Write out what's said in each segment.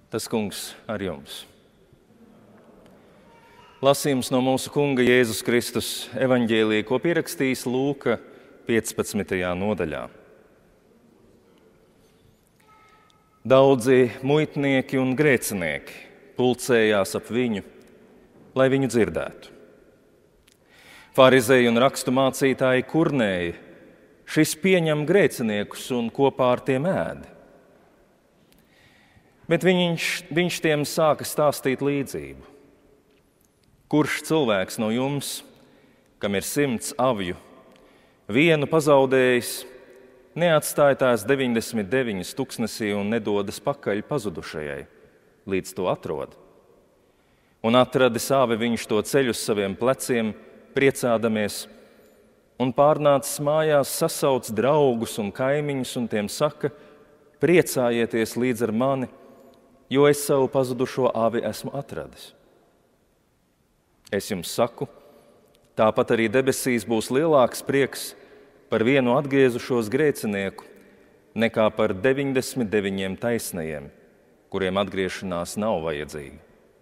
Tas kungs ar jums. Lasījums no mūsu kunga Jēzus Kristus evaņģēlija, ko pierakstījis Lūka 15. nodaļā. Daudzi muitnieki un grēcinieki pulcējās ap viņu, lai viņu dzirdētu. Farizeji un rakstu mācītāji kurnēja, šis pieņem grēciniekus un kopā ar tiem ēd. Bet viņš tiem sāka stāstīt līdzību. Kurš cilvēks no jums, kam ir 100 avju, vienu pazaudējis, neatstāja tās 99 tuksnesī un nedodas pakaļ pazudušajai, līdz to atrod? Un atradis āvi, viņš to ceļ uz saviem pleciem, priecādamies, un pārnācis mājās sasauc draugus un kaimiņus un tiem saka: priecājieties līdz ar mani, jo es savu pazudušo avi esmu atradis. Es jums saku, tāpat arī debesīs būs lielāks prieks par vienu atgriezušos grēcinieku nekā par 99 taisnajiem, kuriem atgriešanās nav vajadzīga.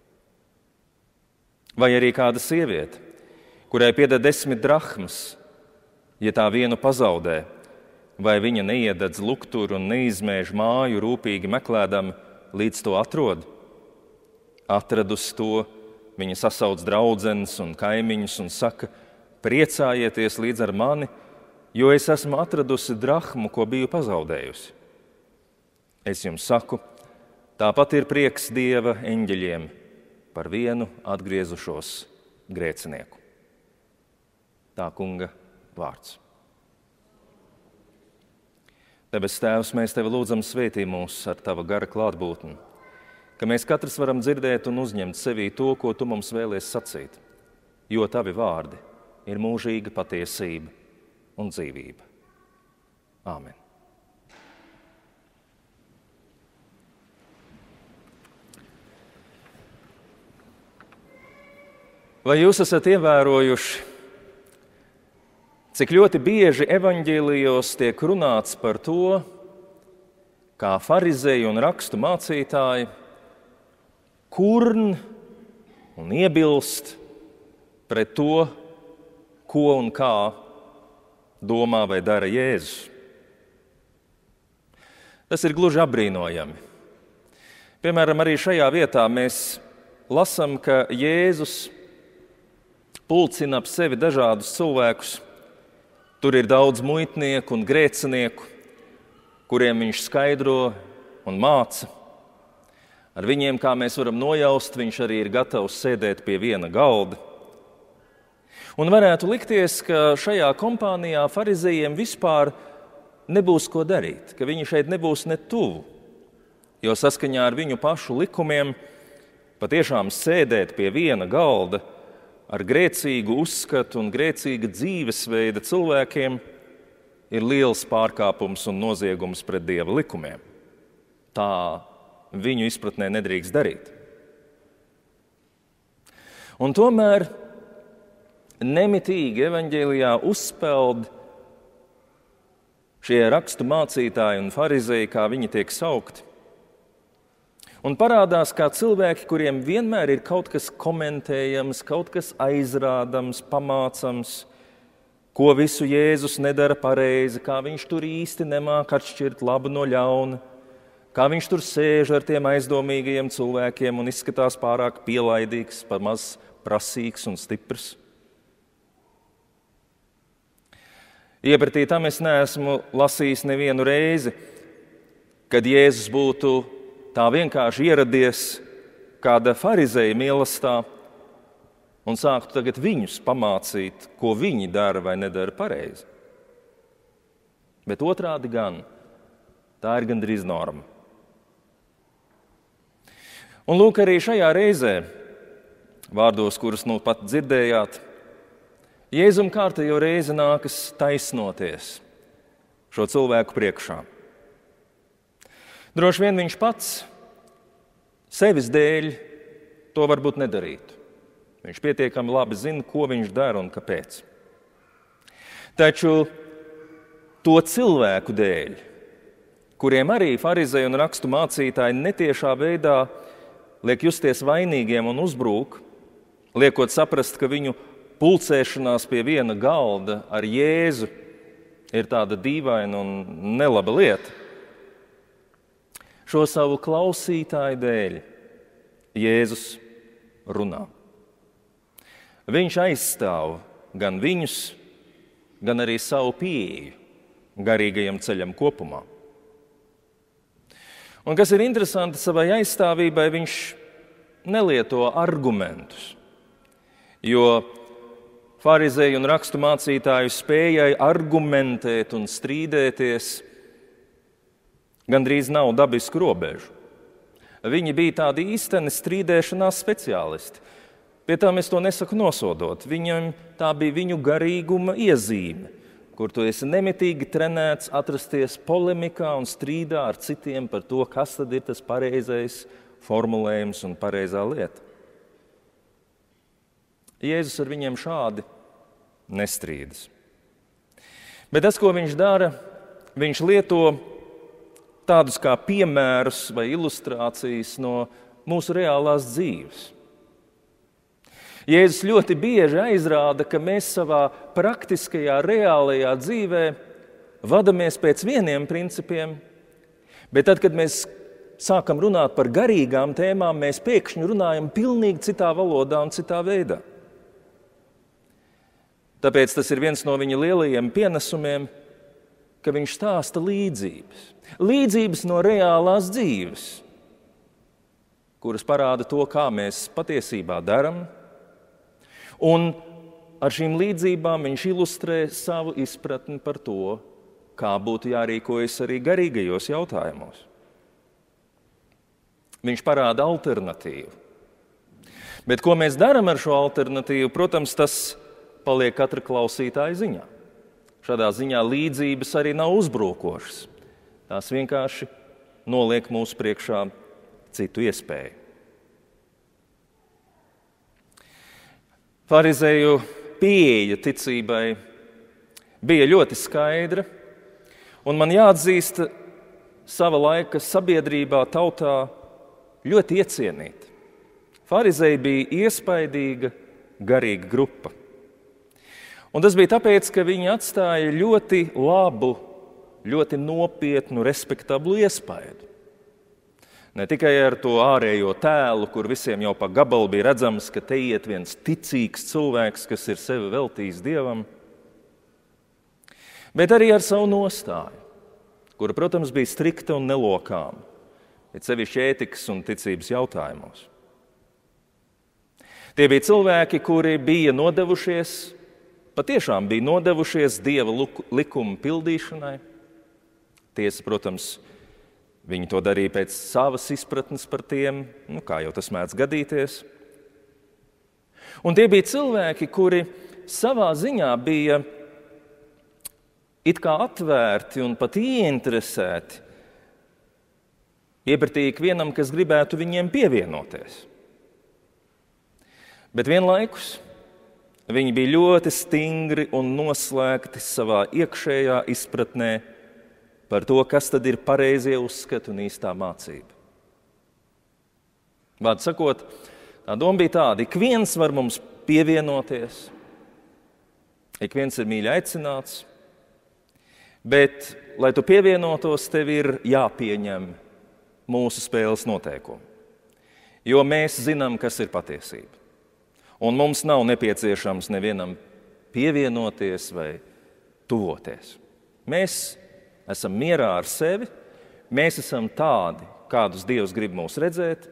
Vai arī kāda sieviete, kurai pieder 10 drahmas, ja tā vienu pazaudē, vai viņa neiededz lukturu un neizmēž māju rūpīgi meklēdama, līdz to atrod? Atradus to, viņa sasauc draudzenes un kaimiņus un saka: priecājieties līdz ar mani, jo es esmu atradusi drahmu, ko biju pazaudējusi. Es jums saku, tāpat ir prieks Dieva eņģeļiem par vienu atgriezušos grēcinieku. Tā kunga vārds. Debes Tēvs, mēs Tevi lūdzam, svētī mūs ar Tava gara klātbūtni, ka mēs katrs varam dzirdēt un uzņemt sevī to, ko Tu mums vēlies sacīt, jo Tavi vārdi ir mūžīga patiesība un dzīvība. Āmen. Vai jūs esat ievērojuši, cik ļoti bieži evaņģēlijos tiek runāts par to, kā farizeji un rakstu mācītāji kurn un iebilst pret to, ko un kā domā vai dara Jēzus? Tas ir gluži apbrīnojami. Piemēram, arī šajā vietā mēs lasām, ka Jēzus pulcina ap sevi dažādus cilvēkus. Tur ir daudz muitnieku un grēcinieku, kuriem viņš skaidro un māca. Ar viņiem, kā mēs varam nojaust, viņš arī ir gatavs sēdēt pie viena galda. Un varētu likties, ka šajā kompānijā farizejiem vispār nebūs ko darīt, ka viņi šeit nebūs ne tuvu, jo saskaņā ar viņu pašu likumiem patiešām sēdēt pie viena galda ar grēcīgu uzskatu un grēcīga dzīvesveida cilvēkiem ir liels pārkāpums un noziegums pret Dieva likumiem. Tā viņu izpratnē nedrīkst darīt. Un tomēr nemitīgi evaņģēlijā uzspeld šie rakstu mācītāji un farizeji, kā viņi tiek saukti, un parādās kā cilvēki, kuriem vienmēr ir kaut kas komentējams, kaut kas aizrādams, pamācams, ko visu Jēzus nedara pareizi, kā viņš tur īsti nemāk atšķirt labu no ļauna, kā viņš tur sēž ar tiem aizdomīgajiem cilvēkiem un izskatās pārāk pielaidīgs, par maz prasīgs un stiprs. Iepratī tam es neesmu lasījis nevienu reizi, kad Jēzus būtu tā vienkārši ieradies kāda farizeja mīlestā un sāktu tagad viņus pamācīt, ko viņi dara vai nedara pareizi. Bet otrādi gan, tā ir gandrīz norma. Un lūk, arī šajā reizē, vārdos, kurus nu pat dzirdējāt, Jēzum kārtējo reizi nākas taisnoties šo cilvēku priekšā. Droši vien viņš pats sevis dēļ to varbūt nedarītu. Viņš pietiekami labi zina, ko viņš dara un kāpēc. Taču to cilvēku dēļ, kuriem arī farizeji un rakstu mācītāji netiešā veidā liek justies vainīgiem un uzbrūk, liekot saprast, ka viņu pulcēšanās pie viena galda ar Jēzu ir tāda dīvaina un nelaba lieta. Šo savu klausītāju dēļ Jēzus runā. Viņš aizstāv gan viņus, gan arī savu pieeju garīgajam ceļam kopumā. Un kas ir interesanti, savai aizstāvībai viņš nelieto argumentus, jo farizeju un rakstu mācītāju spējai argumentēt un strīdēties gandrīz nav dabisku robežu. Viņi bija tādi īsteni strīdēšanās speciālisti. Pie tam es to nesaku nosodot. Viņam tā bija viņu garīguma iezīme, kur tu esi nemitīgi trenēts atrasties polemikā un strīdā ar citiem par to, kas tad ir tas pareizais formulējums un pareizā lieta. Jēzus ar viņiem šādi nestrīdas. Bet tas, ko viņš dara, viņš lieto tādus kā piemērus vai ilustrācijas no mūsu reālās dzīves. Jēzus ļoti bieži aizrāda, ka mēs savā praktiskajā, reālajā dzīvē vadamies pēc vieniem principiem, bet tad, kad mēs sākam runāt par garīgām tēmām, mēs pēkšņi runājam pilnīgi citā valodā un citā veidā. Tāpēc tas ir viens no viņa lielajiem pienesumiem, ka viņš stāsta līdzības. Līdzības no reālās dzīves, kuras parāda to, kā mēs patiesībā daram, un ar šīm līdzībām viņš ilustrē savu izpratni par to, kā būtu jārīkojas arī garīgajos jautājumos. Viņš parāda alternatīvu. Bet ko mēs darām ar šo alternatīvu, protams, tas paliek katra klausītāja ziņā. Šādā ziņā līdzības arī nav uzbrukošas. Tās vienkārši noliek mūsu priekšā citu iespēju. Farizeju pieeja ticībai bija ļoti skaidra, un man jāatzīst, sava laika sabiedrībā, tautā ļoti iecienīta. Farizeji bija iespaidīga, garīga grupa. Un tas bija tāpēc, ka viņi atstāja ļoti labu, ļoti nopietnu, respektablu iespaidu. Ne tikai ar to ārējo tēlu, kur visiem jau pa gabalu bija redzams, ka te iet viens ticīgs cilvēks, kas ir sevi veltījis Dievam, bet arī ar savu nostāju, kura, protams, bija strikta un nelokāma, bet sevišķi ētikas un ticības jautājumos. Tie bija cilvēki, kuri bija nodevušies, patiešām bija nodevušies Dieva likuma pildīšanai. Tiesa, protams, viņi to darīja pēc savas izpratnes par tiem, kā jau tas mēdz gadīties. Un tie bija cilvēki, kuri savā ziņā bija it kā atvērti un pat ieinteresēti, iepratīgi vienam, kas gribētu viņiem pievienoties. Bet vienlaikus viņi bija ļoti stingri un noslēgti savā iekšējā izpratnē par to, kas tad ir pareizie uzskati un īstā mācība. Vārdu sakot, tā doma bija tāda, ik viens var mums pievienoties, ik viens ir mīļi aicināts, bet, lai tu pievienotos, tev ir jāpieņem mūsu spēles noteikumi. Jo mēs zinām, kas ir patiesība. Un mums nav nepieciešams nevienam pievienoties vai tuvoties. Mēs esam mierā ar sevi, mēs esam tādi, kādus Dievs grib mūs redzēt,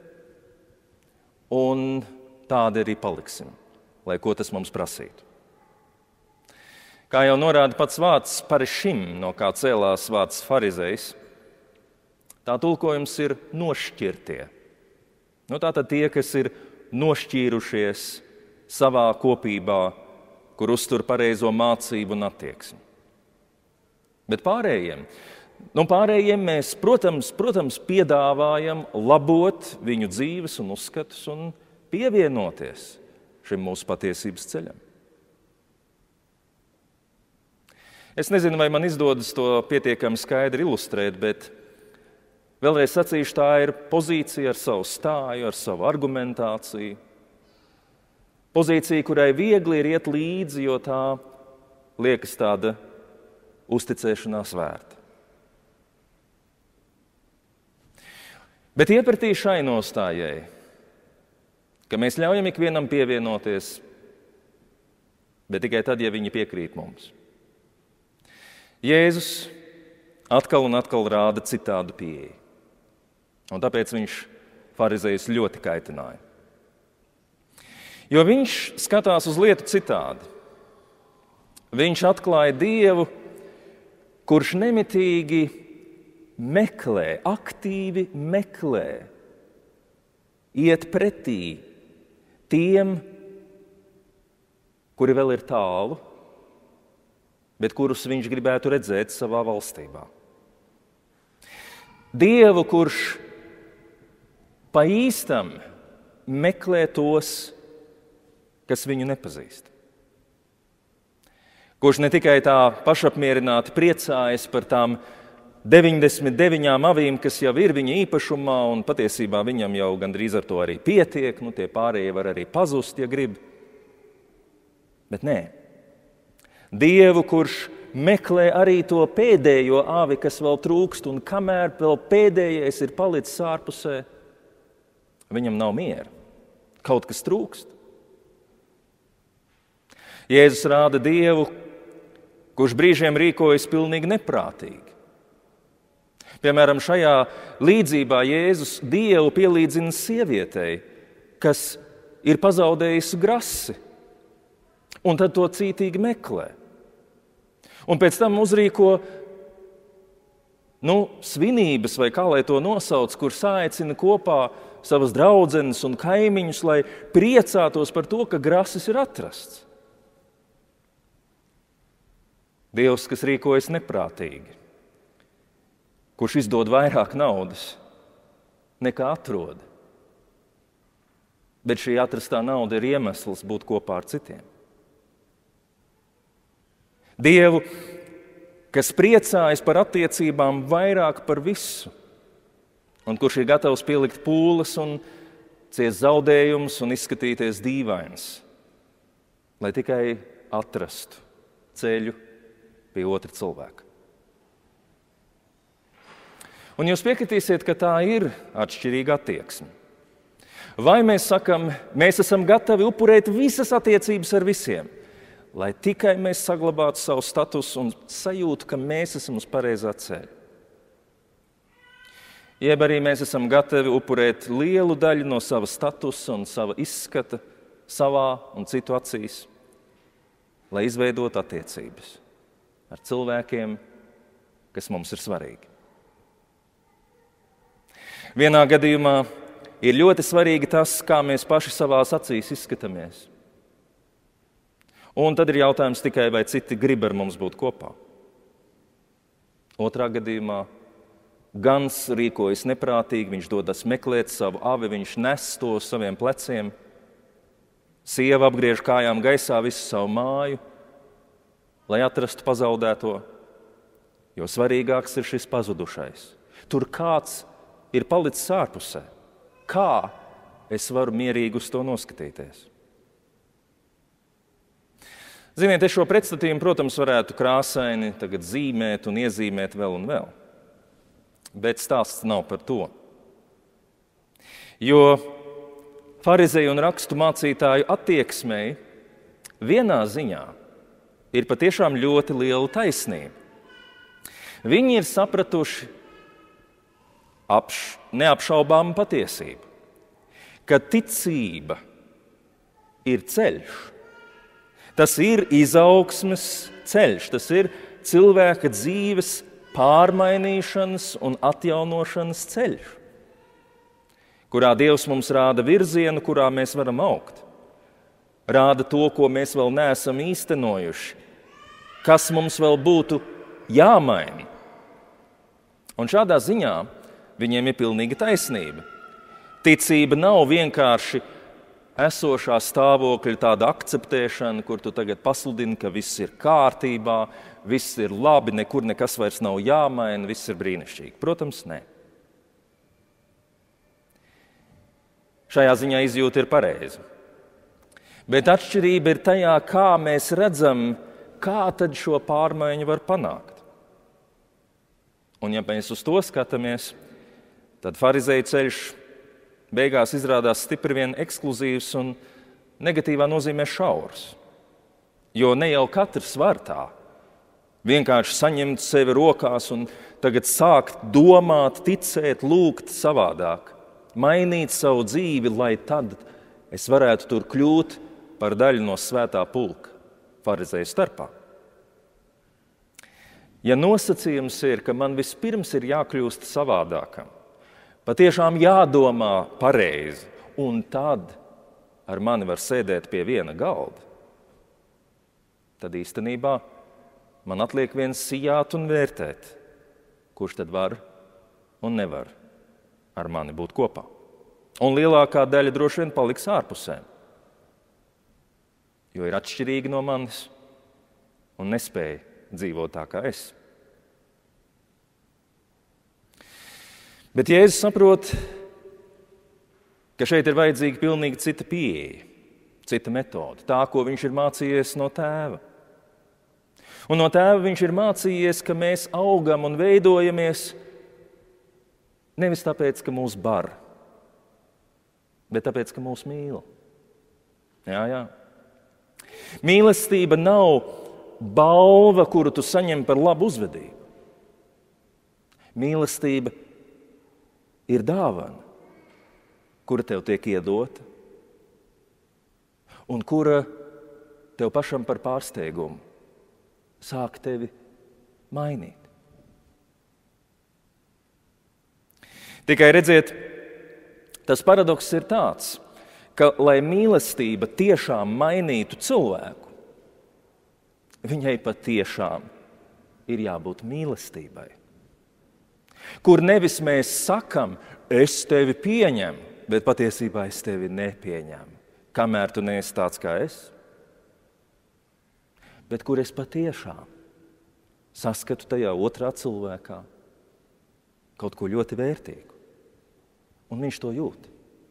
un tādi arī paliksim, lai ko tas mums prasītu. Kā jau norāda pats vārds parešim, no kā cēlās vārds farizejs, tā tulkojums ir nošķirtie. Tātad tie, kas ir nošķīrušies savā kopībā, kur uztur pareizo mācību un attieksmi. Bet pārējiem mēs, protams, piedāvājam labot viņu dzīves un uzskatus un pievienoties šim mūsu patiesības ceļam. Es nezinu, vai man izdodas to pietiekami skaidri ilustrēt, bet Vēlreiz sacīšu, tā ir pozīcija ar savu stāju, ar savu argumentāciju. Pozīcija, kurai viegli ir iet līdzi, jo tā liekas tāda uzticēšanās vērta. Bet iepratī šai nostājai, ka mēs ļaujam ikvienam pievienoties, bet tikai tad, ja viņi piekrīt mums. Jēzus atkal un atkal rāda citādu pieeju. Un tāpēc viņš farizejus ļoti kaitināja. Jo viņš skatās uz lietu citādi. Viņš atklāja Dievu, kurš nemitīgi meklē, aktīvi meklē, iet pretī tiem, kuri vēl ir tālu, bet kurus viņš gribētu redzēt savā valstībā. Dievu, kurš pa īstam meklē tos, kas viņu nepazīst. Kurš ne tikai tā pašapmierināti priecājas par tām 99 avīm, kas jau ir viņa īpašumā, un patiesībā viņam jau gandrīz ar to arī pietiek, tie pārējie var arī pazust, ja grib. Bet nē. Dievu, kurš meklē arī to pēdējo avi, kas vēl trūkst, un kamēr vēl pēdējais ir palicis ārpusē, viņam nav miera. Kaut kas trūkst. Jēzus rāda Dievu, kurš brīžiem rīkojas pilnīgi neprātīgi. Piemēram, šajā līdzībā Jēzus Dievu pielīdzina sievietei, kas ir pazaudējusi grasi, un tad to cītīgi meklē. Un pēc tam uzrīko svinības, vai kā lai to nosauc, kur saicina kopā savas draudzenes un kaimiņus, lai priecātos par to, ka grasis ir atrasts. Dievs, kas rīkojas neprātīgi, kurš izdod vairāk naudas nekā atrod. Bet šī atrastā nauda ir iemesls būt kopā ar citiem. Dievu, kas priecājas par attiecībām vairāk par visu, un kurš ir gatavs pielikt pūles un ciest zaudējumus un izskatīties dīvains, lai tikai atrastu ceļu pie otra cilvēka. Un jūs piekritīsiet, ka tā ir atšķirīga attieksme. Vai mēs sakam, mēs esam gatavi upurēt visas attiecības ar visiem, lai tikai mēs saglabātu savu statusu un sajūtu, ka mēs esam uz pareizā ceļa. Jeb arī mēs esam gatavi upurēt lielu daļu no sava statusa un sava izskata savā un citu acīs, lai izveidotu attiecības ar cilvēkiem, kas mums ir svarīgi. Vienā gadījumā ir ļoti svarīgi tas, kā mēs paši savās acīs izskatāmies. Un tad ir jautājums tikai, vai citi grib ar mums būt kopā. Otrā gadījumā gans rīkojas neprātīgi, viņš dodas meklēt savu avi, viņš nes to uz saviem pleciem. Sieva apgriež kājām gaisā visu savu māju, lai atrastu pazaudēto, jo svarīgāks ir šis pazudušais. Tur kāds ir palicis ārpusē. Kā es varu mierīgi uz to noskatīties? Ziniet, es šo pretstatījumu, protams, varētu krāsaini tagad zīmēt un iezīmēt vēl un vēl. Bet stāsts nav par to. Jo farizeju un rakstu mācītāju attieksmei vienā ziņā ir patiešām ļoti liela taisnība. Viņi ir sapratuši neapšaubāmu patiesību, ka ticība ir ceļš. Tas ir izaugsmes ceļš, tas ir cilvēka dzīves pārmainīšanas un atjaunošanas ceļš, kurā Dievs mums rāda virzienu, kurā mēs varam augt. Rāda to, ko mēs vēl neesam īstenojuši, kas mums vēl būtu jāmaina. Un šādā ziņā viņiem ir pilnīga taisnība. Ticība nav vienkārši esošā stāvokļa tāda akceptēšana, kur tu tagad pasludini, ka viss ir kārtībā, viss ir labi, nekur nekas vairs nav jāmaina, viss ir brīnišķīgi. Protams, nē. šajā ziņā izjūta ir pareiza. Bet atšķirība ir tajā, kā mēs redzam, kā tad šo pārmaiņu var panākt. Un ja mēs uz to skatāmies, tad farizēju ceļš beigās izrādās stipri vien ekskluzīvs un negatīvā nozīmē šaurs. Jo ne jau katrs var tā vienkārši saņemt sevi rokās un tagad sākt domāt, ticēt, lūgt savādāk, mainīt savu dzīvi, lai tad es varētu tur kļūt par daļu no svētā pulka farizēju starpā. Ja nosacījums ir, ka man vispirms ir jākļūst savādākam, patiešām jādomā pareizi, un tad ar mani var sēdēt pie viena galda, tad īstenībā man atliek viens sijāt un vērtēt, kurš tad var un nevar ar mani būt kopā. Un lielākā daļa droši vien paliks ārpusē, jo ir atšķirīgi no manis un nespēja dzīvot tā kā es. Bet Jēzus saprot, ka šeit ir vajadzīga pilnīgi cita pieeja, cita metode, tā, ko viņš ir mācījies no tēva. Un no tēva viņš ir mācījies, ka mēs augam un veidojamies nevis tāpēc, ka mūs bar, bet tāpēc, ka mūs mīl. Jā. Mīlestība nav balva, kuru tu saņem par labu uzvedību. Mīlestība ir dāvana, kura tev tiek iedota un kura tev pašam par pārsteigumu sāk tevi mainīt. Tikai redziet, tas paradoks ir tāds, ka, lai mīlestība tiešām mainītu cilvēku, viņai patiešām ir jābūt mīlestībai. Kur nevis mēs sakam, es tevi pieņemu, bet patiesībā es tevi nepieņemu, kamēr tu neesi tāds kā es. Bet kur es patiešām saskatu tajā otrā cilvēkā kaut ko ļoti vērtīgu. Un viņš to jūt.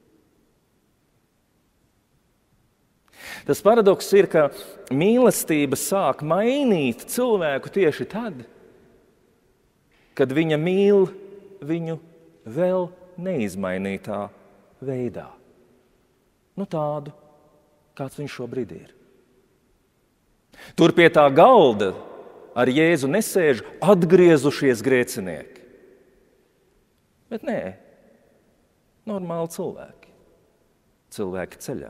Tas paradoks ir, ka mīlestība sāk mainīt cilvēku tieši tad, kad viņa mīl viņu vēl neizmainītā veidā. Tādu, kāds viņš šobrīd ir. Tur pie tā galda ar Jēzu nesēž atgriezušies grēcinieki. Bet nē, normāli cilvēki. Cilvēki ceļā.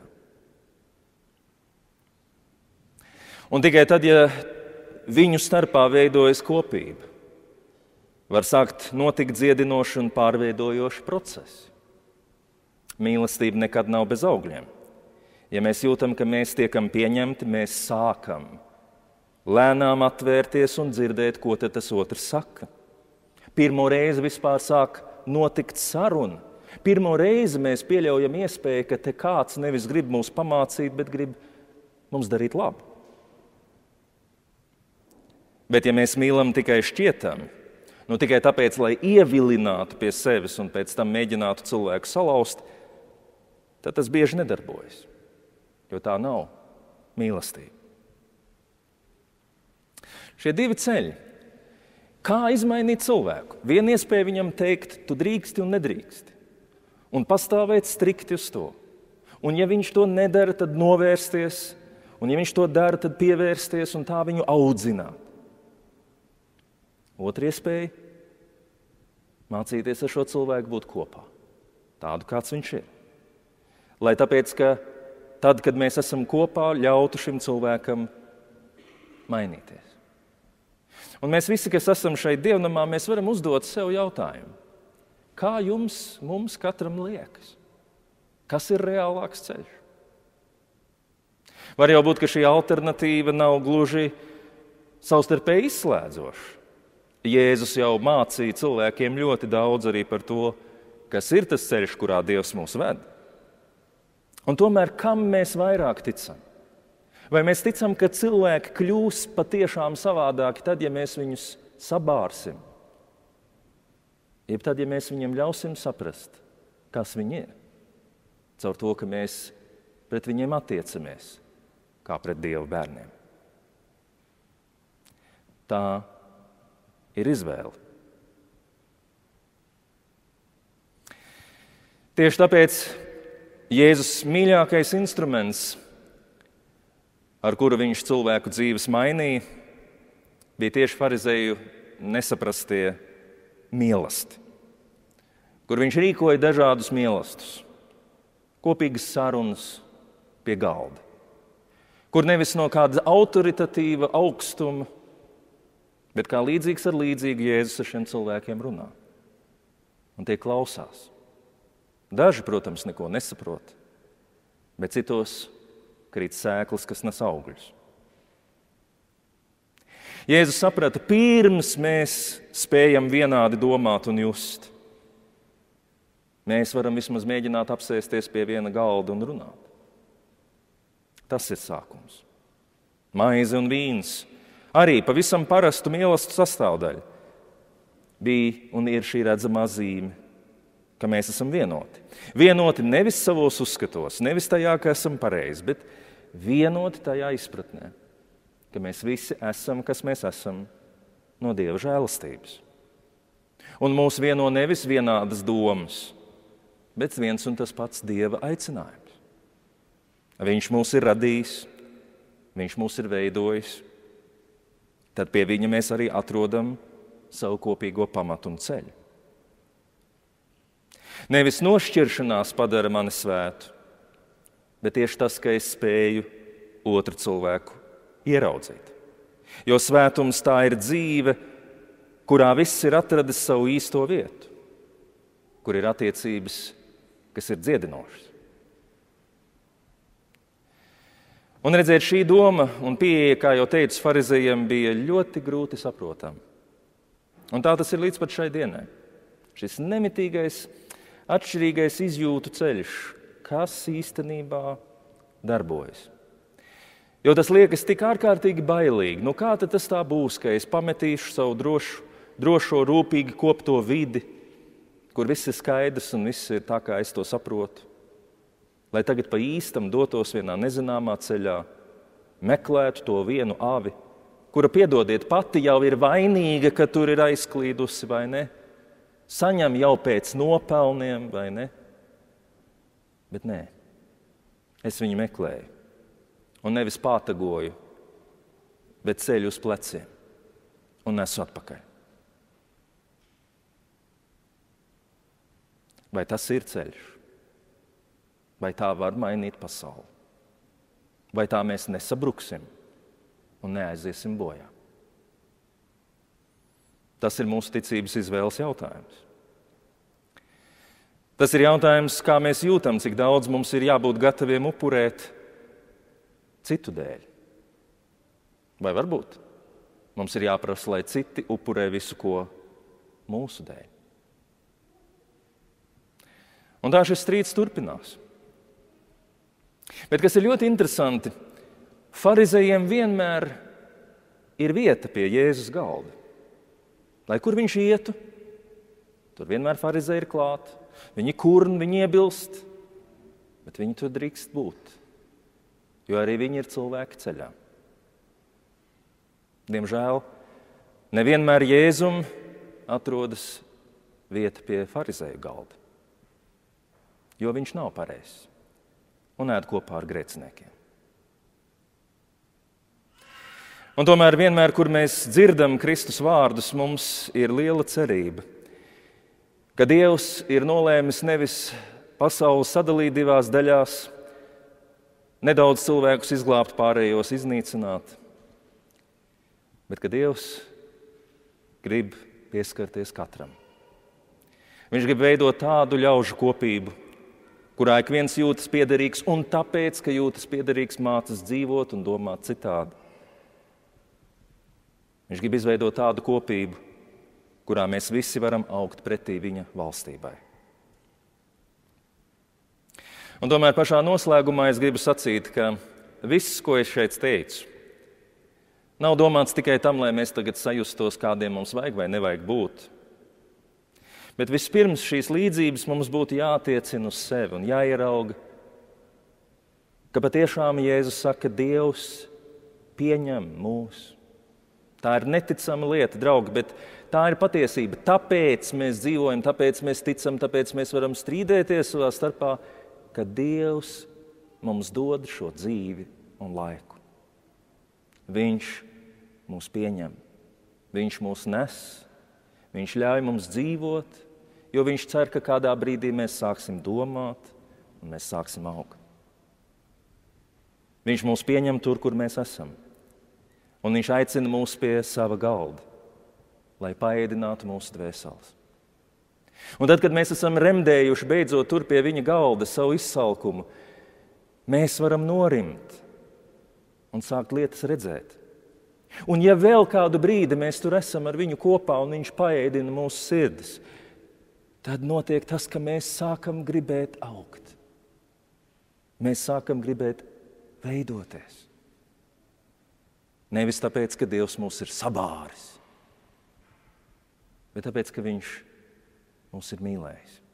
Un tikai tad, ja viņu starpā veidojas kopība, var sākt notikt dziedinoši un pārveidojoši procesi. Mīlestība nekad nav bez augļiem. Ja mēs jūtam, ka mēs tiekam pieņemti, mēs sākam lēnām atvērties un dzirdēt, ko tad tas otrs saka. Pirmo reizi vispār sāk notikt saruna. Pirmo reizi mēs pieļaujam iespēju, ka te kāds nevis grib mūs pamācīt, bet grib mums darīt labu. Bet ja mēs mīlam tikai šķietami, tikai tāpēc, lai ievilinātu pie sevis un pēc tam mēģinātu cilvēku salauzt, tad tas bieži nedarbojas, jo tā nav mīlestība. Šie divi ceļi. Kā izmainīt cilvēku? Viena iespēja viņam teikt, tu drīksti un nedrīksti. Un pastāvēt strikti uz to. Un ja viņš to nedara, tad novērsties. Un ja viņš to dara, tad pievērsties un tā viņu audzināt. Otra iespēja – mācīties ar šo cilvēku būt kopā. Tādu, kāds viņš ir. Lai tāpēc, ka tad, kad mēs esam kopā, ļautu šim cilvēkam mainīties. Un mēs visi, kas esam šeit dievnamā, mēs varam uzdot sev jautājumu. Kā mums katram liekas? Kas ir reālāks ceļš? Var jau būt, ka šī alternatīva nav gluži savstarpēji izslēdzoša. Jēzus jau mācīja cilvēkiem ļoti daudz arī par to, kas ir tas ceļš, kurā Dievs mūs ved. Un tomēr, kam mēs vairāk ticam? Vai mēs ticam, ka cilvēki kļūs patiešām savādāki tad, ja mēs viņus sabārsim? Jeb tad, ja mēs viņiem ļausim saprast, kas viņi ir? caur to, ka mēs pret viņiem attiecamies kā pret Dieva bērniem. Tā ir izvēle. Tieši tāpēc Jēzus mīļākais instruments, ar kuru viņš cilvēku dzīves mainīja, bija tieši farizēju nesaprastie mīlesti, kur viņš rīkoja dažādus mīlestus, kopīgas sarunas pie galda, kur nevis no kāda autoritatīva augstuma, bet kā līdzīgs ar līdzīgu Jēzus ar šiem cilvēkiem runā. Un tie klausās. Daži, protams, neko nesaprot, bet citos krīt sēklas, kas nes augļus. Jēzus saprata, pirms mēs spējam vienādi domāt un just, mēs varam vismaz mēģināt apsēsties pie viena galda un runāt. Tas ir sākums. Maize un vīns, arī pavisam parastu mīlestību sastāvdaļa, bija un ir šī redzamā zīme, ka mēs esam vienoti. Vienoti nevis savos uzskatos, nevis tajā, ka esam pareizi, bet vienoti tajā izpratnē, ka mēs visi esam, kas mēs esam no Dieva žēlastības. Un mūs vieno nevis vienādas domas, bet viens un tas pats Dieva aicinājums. Viņš mūs ir radījis, viņš mūs ir veidojis, tad pie viņa mēs arī atrodam savu kopīgo pamatu un ceļu. Nevis nošķiršanās padara mani svētu, bet tieši tas, ka es spēju otru cilvēku ieraudzīt. Jo svētums tā ir dzīve, kurā viss ir atradis savu īsto vietu, kur ir attiecības, kas ir dziedinošas. Un redzēt, šī doma un pieeja, kā jau teicu, farizējiem bija ļoti grūti saprotama. Un tā tas ir līdz pat šai dienai. Šis nemitīgais, atšķirīgais izjūtu ceļš, kas īstenībā darbojas. Jo tas liekas tik ārkārtīgi bailīgi. Nu kā tad tas tā būs, ka es pametīšu savu drošo, rūpīgi kopto vidi, kur viss ir skaidrs un viss ir tā, kā es to saprotu, lai tagad pa īstam dotos vienā nezināmā ceļā, meklētu to vienu avi, kura, piedodiet, pati jau ir vainīga, ka tur ir aizklīdusi, vai ne? Saņem jau pēc nopelniem, vai ne? Bet nē, es viņu meklēju un nevis pātagoju, bet ceļu uz pleciem un nesu atpakaļ. Vai tas ir ceļš? Vai tā var mainīt pasauli? Vai tā mēs nesabruksim un neaiziesim bojā? Tas ir mūsu ticības izvēles jautājums. Tas ir jautājums, kā mēs jūtam, cik daudz mums ir jābūt gataviem upurēt citu dēļ. Vai varbūt mums ir jāprasa, lai citi upurē visu, ko mūsu dēļ. Un tā šis strīds turpinās. Bet kas ir ļoti interesanti, farizējiem vienmēr ir vieta pie Jēzus galda. Lai kur viņš ietu, tur vienmēr farizēji ir klāt. Viņi kurn, viņi iebilst, bet viņi tur drīkst būt, jo arī viņi ir cilvēki ceļā. Diemžēl nevienmēr Jēzum atrodas vieta pie farizēju galda, jo viņš nav pareizs un ēd kopā ar grēciniekiem. Un tomēr vienmēr, kur mēs dzirdam Kristus vārdus, mums ir liela cerība, ka Dievs ir nolēmis nevis pasauli sadalīt divās daļās, nedaudz cilvēkus izglābt, pārējos iznīcināt, bet ka Dievs grib pieskarties katram. Viņš grib veidot tādu ļaužu kopību, kurā ik viens jūtas piederīgs, un tāpēc, ka jūtas piederīgs, mācas dzīvot un domāt citādi. Viņš grib izveidot tādu kopību, kurā mēs visi varam augt pretī viņa valstībai. Un tomēr pašā noslēgumā es gribu sacīt, ka viss, ko es šeit teicu, nav domāts tikai tam, lai mēs tagad sajustos, kādiem mums vajag vai nevajag būt. Bet vispirms šīs līdzības mums būtu jātiecina uz sevi un jāierauga, Ka patiešām Jēzus saka, Dievs pieņem mūs. Tā ir neticama lieta, draugi, bet tā ir patiesība. Tāpēc mēs dzīvojam, tāpēc mēs ticam, tāpēc mēs varam strīdēties savā starpā, ka Dievs mums dod šo dzīvi un laiku. Viņš mūs pieņem, Viņš mūs nes, Viņš ļauj mums dzīvot, jo Viņš cer, ka kādā brīdī mēs sāksim domāt un mēs sāksim augt. Viņš mūs pieņem tur, kur mēs esam. Un Viņš aicina mūs pie sava galda, lai paēdinātu mūsu dvēseles. Un tad, kad mēs esam remdējuši beidzot tur pie Viņa galda savu izsalkumu, mēs varam norimt un sākt lietas redzēt. Un ja vēl kādu brīdi mēs tur esam ar Viņu kopā un Viņš paēdina mūsu sirdis, tad notiek tas, ka mēs sākam gribēt augt. Mēs sākam gribēt veidoties. Nevis tāpēc, ka Dievs mūs ir sabāris, bet tāpēc, ka Viņš mūs ir mīlējis.